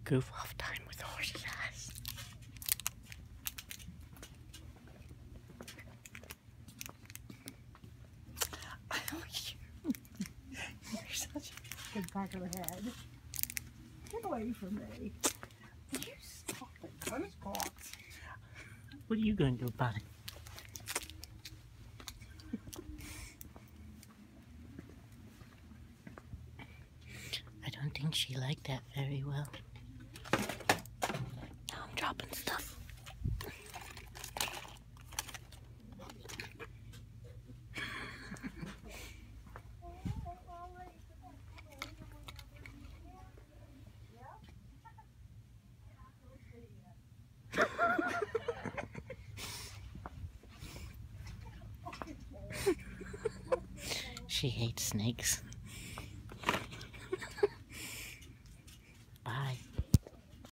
goof off time with horses' ass. You're such a good back of the head. Get away from me. You stop it. What is caught? What are you going to do about it? I don't think she liked that very well. Now I'm dropping stuff. She hates snakes.